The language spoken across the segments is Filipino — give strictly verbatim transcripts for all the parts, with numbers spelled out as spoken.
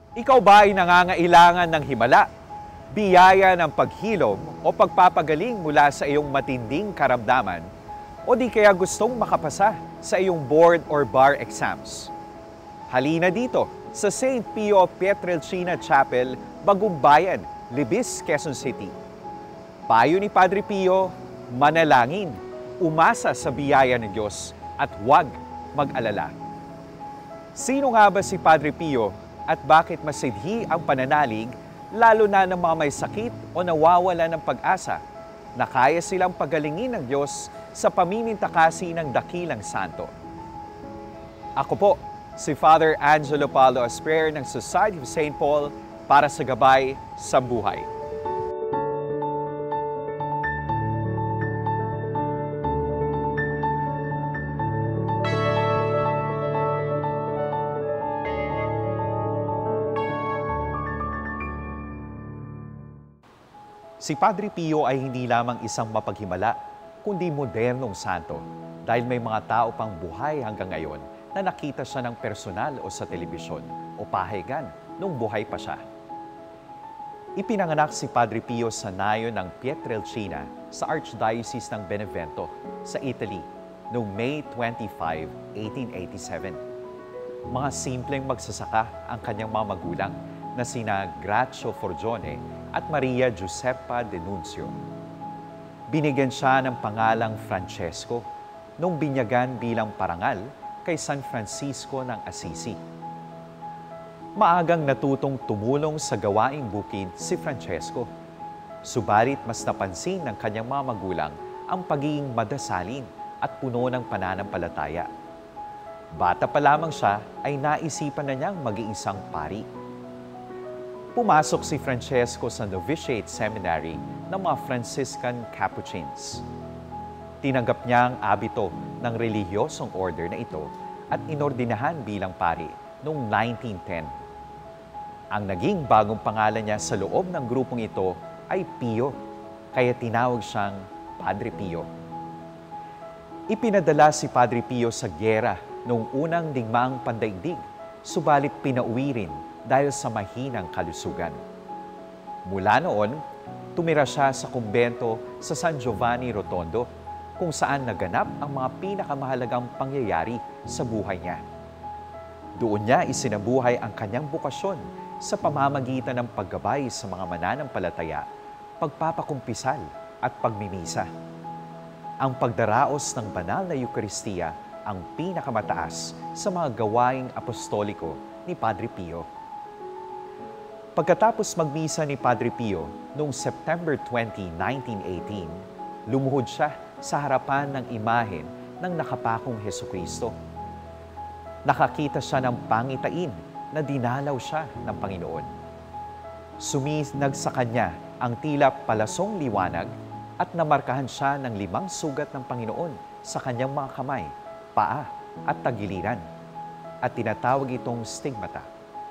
Ikaw ba ay nangangailangan ng himala, biyaya ng paghilom o pagpapagaling mula sa iyong matinding karamdaman? O di kaya gustong makapasa sa iyong board or bar exams? Halina dito sa Saint Pio Pietrelcina Chapel, Bagumbayan, Libis, Quezon City. Payo ni Padre Pio, manalangin, umasa sa biyaya ng Diyos at huwag mag-alala. Sino nga ba si Padre Pio at bakit masidhi ang pananalig lalo na ng mga may sakit o nawawala ng pag-asa na kaya silang pagalingin ng Diyos sa pamimintakasi ng dakilang santo? Ako po, si Father Angelo Paulo Asper ng Society of Saint Paul para sa Gabay sa Buhay. Si Padre Pio ay hindi lamang isang mapaghimala, kundi modernong santo dahil may mga tao pang buhay hanggang ngayon na nakita siya ng personal o sa telebisyon o pahayagan nung buhay pa siya. Ipinanganak si Padre Pio sa nayon ng Pietrelcina sa Archdiocese ng Benevento sa Italy noong May twenty-fifth, eighteen eighty-seven. Mga simpleng magsasaka ang kanyang mga magulang na sina Grazio Forgione at Maria Giuseppa Denuncio. Binigyan siya ng pangalang Francesco nung binyagan bilang parangal kay San Francisco ng Assisi. Maagang natutong tumulong sa gawaing bukid si Francesco. Subalit mas napansin ng kanyang mga magulang ang pagiging madasalin at puno ng pananampalataya. Bata pa lamang siya ay naisipan na niyang mag-iisang pari. Pumasok si Francesco sa Novitiate Seminary ng mga Franciscan Capuchins. Tinanggap niya ang abito ng relihiyosong order na ito at inordinahan bilang pari noong nineteen ten. Ang naging bagong pangalan niya sa loob ng grupong ito ay Pio, kaya tinawag siyang Padre Pio. Ipinadala si Padre Pio sa gyera noong unang digmaang pandaigdig, subalit pinauwi rin dahil sa mahinang kalusugan. Mula noon, tumira siya sa kumbento sa San Giovanni Rotondo, kung saan naganap ang mga pinakamahalagang pangyayari sa buhay niya. Doon niya isinabuhay ang kanyang bukasyon sa pamamagitan ng paggabay sa mga mananampalataya, pagpapakumpisal at pagmimisa. Ang pagdaraos ng banal na Eucharistia ang pinakamataas sa mga gawaing apostoliko ni Padre Pio. Pagkatapos magmisa ni Padre Pio noong September twentieth, nineteen eighteen, lumuhod siya sa harapan ng imahen ng nakapakong Hesukristo. Nakakita siya ng pangitain na dinalaw siya ng Panginoon. Suminag sa kanya ang tila palasong liwanag at namarkahan siya ng limang sugat ng Panginoon sa kanyang mga kamay, paa at tagiliran, at tinatawag itong stigmata.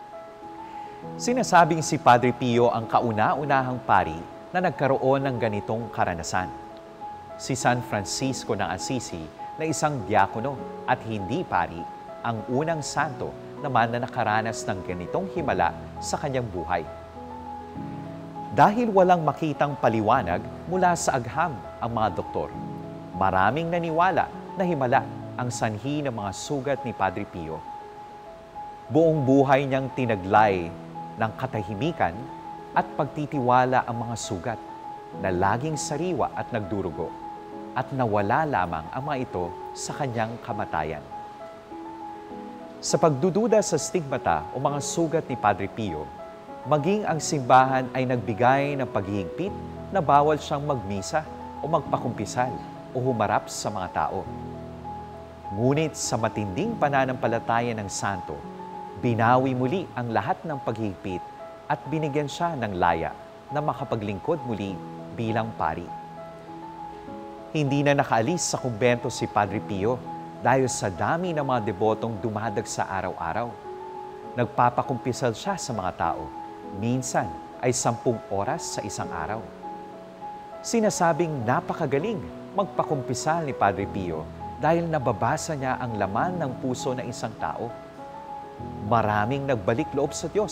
Sinasabing si Padre Pio ang kauna-unahang pari na nagkaroon ng ganitong karanasan. Si San Francisco ng Assisi na isang diakono at hindi pari, ang unang santo naman na nakaranas ng ganitong himala sa kanyang buhay. Dahil walang makitang paliwanag mula sa agham ang mga doktor, maraming naniwala na himala ang sanhi ng mga sugat ni Padre Pio. Buong buhay niyang tinaglay ng katahimikan at pagtitiwala ang mga sugat na laging sariwa at nagdurugo, at nawala lamang ang mga ito sa kanyang kamatayan. Sa pagdududa sa stigmata o mga sugat ni Padre Pio, maging ang simbahan ay nagbigay ng paghihigpit na bawal siyang magmisa o magpakumpisal o humarap sa mga tao. Ngunit sa matinding pananampalataya ng santo, binawi muli ang lahat ng paghihigpit at binigyan siya ng laya na makapaglingkod muli bilang pari. Hindi na nakaalis sa kumbento si Padre Pio dahil sa dami ng mga debotong dumadag sa araw-araw. Nagpapakumpisal siya sa mga tao, minsan ay sampung oras sa isang araw. Sinasabing napakagaling magpakumpisal ni Padre Pio dahil nababasa niya ang laman ng puso ng isang tao. Maraming nagbalik loob sa Diyos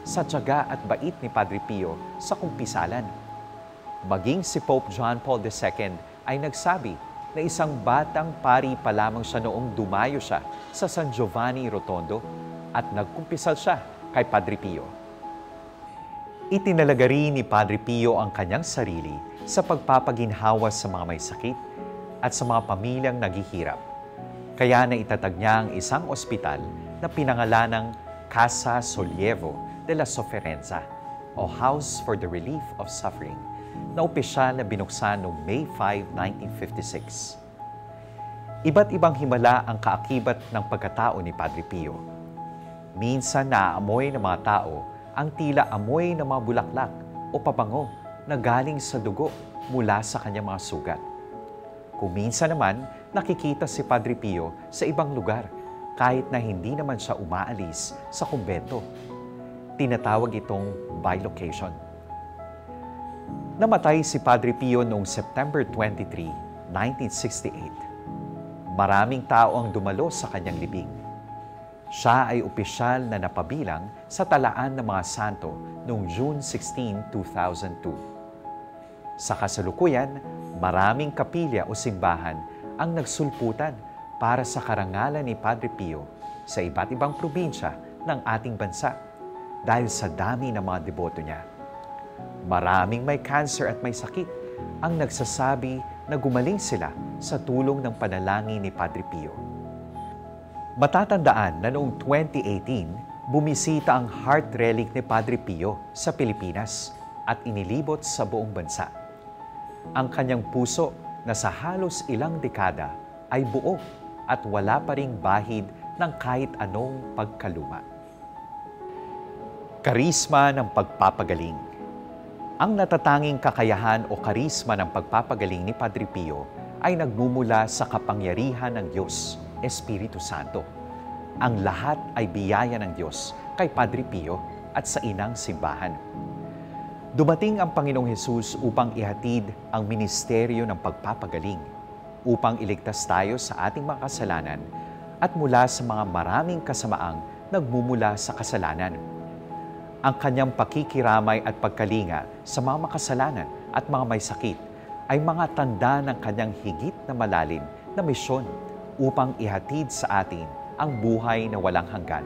sa tiyaga at bait ni Padre Pio sa kumpisalan. Maging si Pope John Paul the Second ay nagsabi na isang batang pari pa lamang siya noong dumayo siya sa San Giovanni Rotondo at nagkumpisal siya kay Padre Pio. Itinalaga rin ni Padre Pio ang kanyang sarili sa pagpapaginhawa sa mga may sakit at sa mga pamilyang naghihirap. Kaya naitatag niya ang isang ospital na pinangalanang Casa Solievo de la Sofferenza o House for the Relief of Suffering na opisyal na binuksan noong May fifth, nineteen fifty-six. Iba't ibang himala ang kaakibat ng pagkatao ni Padre Pio. Minsan naaamoy ng mga tao ang tila amoy ng mga bulaklak o pabango na galing sa dugo mula sa kanyang mga sugat. Kung minsan naman, nakikita si Padre Pio sa ibang lugar kahit na hindi naman siya umaalis sa kumbento. Tinatawag itong bilocation. Namatay si Padre Pio noong September twenty-third, nineteen sixty-eight. Maraming tao ang dumalo sa kanyang libing. Siya ay opisyal na napabilang sa talaan ng mga santo noong June sixteenth, two thousand two. Sa kasalukuyan, maraming kapilya o simbahan ang nagsulputan para sa karangalan ni Padre Pio sa iba't ibang probinsya ng ating bansa dahil sa dami ng mga deboto niya. Maraming may cancer at may sakit ang nagsasabi na gumaling sila sa tulong ng panalangin ni Padre Pio. Matatandaan na noong twenty eighteen, bumisita ang heart relic ni Padre Pio sa Pilipinas at inilibot sa buong bansa. Ang kanyang puso na sa halos ilang dekada ay buo at wala pa ring bahid ng kahit anong pagkaluma. Karisma ng pagpapagaling. Ang natatanging kakayahan o karisma ng pagpapagaling ni Padre Pio ay nagmumula sa kapangyarihan ng Diyos, Espiritu Santo. Ang lahat ay biyaya ng Diyos kay Padre Pio at sa inang simbahan. Dumating ang Panginoong Hesus upang ihatid ang ministeryo ng pagpapagaling, upang iligtas tayo sa ating mga kasalanan at mula sa mga maraming kasamaang nagmumula sa kasalanan. Ang kanyang pakikiramay at pagkalinga sa mga makasalanan at mga may sakit ay mga tanda ng kanyang higit na malalim na misyon upang ihatid sa atin ang buhay na walang hanggan.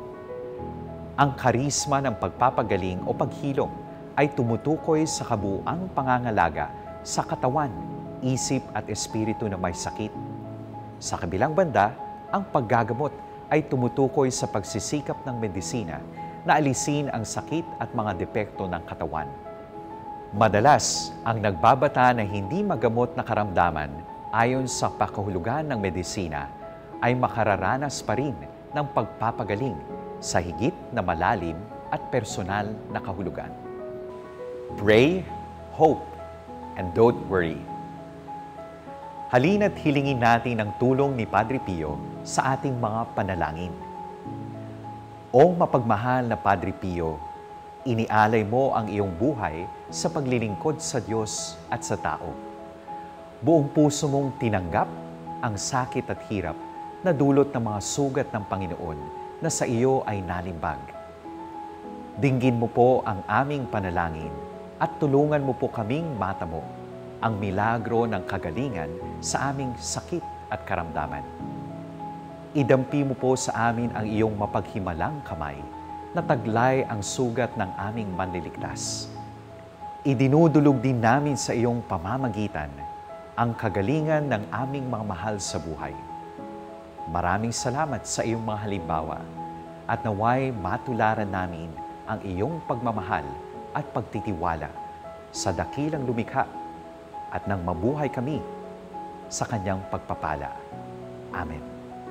Ang karisma ng pagpapagaling o paghilom ay tumutukoy sa kabuuang pangangalaga sa katawan, isip at espiritu na may sakit. Sa kabilang banda, ang paggagamot ay tumutukoy sa pagsisikap ng medisina na alisin ang sakit at mga depekto ng katawan. Madalas, ang nagbabata na hindi magamot na karamdaman ayon sa pakahulugan ng medisina ay makararanas pa rin ng pagpapagaling sa higit na malalim at personal na kahulugan. Pray, hope, and don't worry. Halina't hilingin natin ang tulong ni Padre Pio sa ating mga panalangin. O mapagmahal na Padre Pio, inialay mo ang iyong buhay sa paglilingkod sa Diyos at sa tao. Buong puso mong tinanggap ang sakit at hirap na dulot ng mga sugat ng Panginoon na sa iyo ay nalimbag. Dinggin mo po ang aming panalangin at tulungan mo po kaming matamo ang milagro ng kagalingan sa aming sakit at karamdaman. Idampi mo po sa amin ang iyong mapaghimalang kamay na taglay ang sugat ng aming manliligtas. Idinudulog din namin sa iyong pamamagitan ang kagalingan ng aming mga mahal sa buhay. Maraming salamat sa iyong mga halimbawa at naway matularan namin ang iyong pagmamahal at pagtitiwala sa dakilang lumikha at nang mabuhay kami sa kanyang pagpapala. Amen.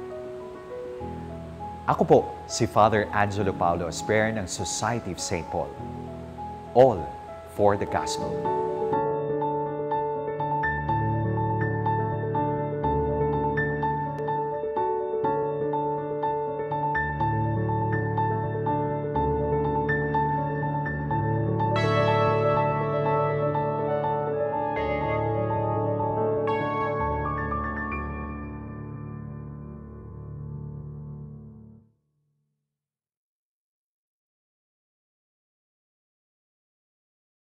Ako po si Father Angelo Paulo Asper ng Society of Saint Paul. All for the Gospel.